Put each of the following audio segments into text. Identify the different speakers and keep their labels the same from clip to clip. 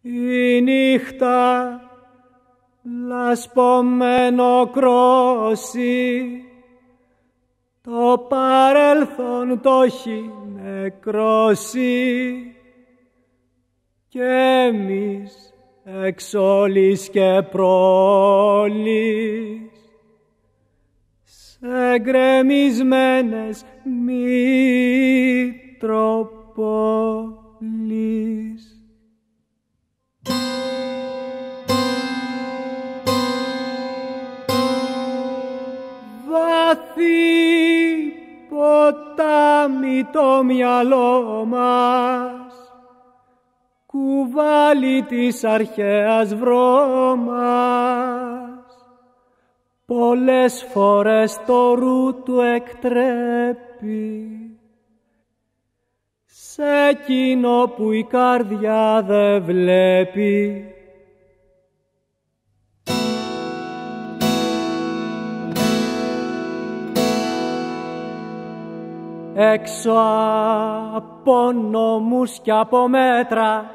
Speaker 1: Η νύχτα λασπωμένο κρόσι, το παρελθόν το έχει νεκρώσει κι εμείς εξ όλης και πρόλης σε γκρεμισμένες Μητροπόλεις. Βαθύ ποτάμι το μυαλό μας, κουβάλι της αρχαίας βρώμας, πολλές φορές το ρου του εκτρέπει σε εκείνο που η καρδιά δεν βλέπει. Έξω από νόμους κι από μέτρα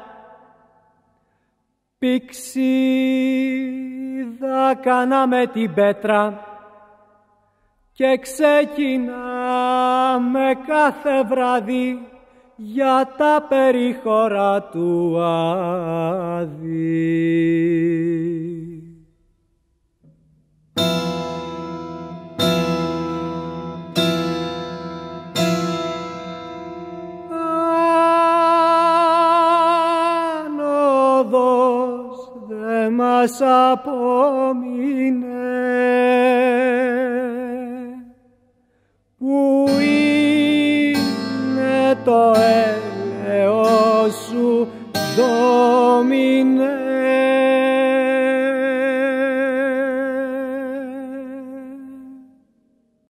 Speaker 1: πηξίδα κάναμε την πέτρα και ξεκινάμε κάθε βράδυ για τα περίχωρα του Άδη. Άνοδος δε μας απόμεινε, που είναι το έλεος σου, Δόμηνε.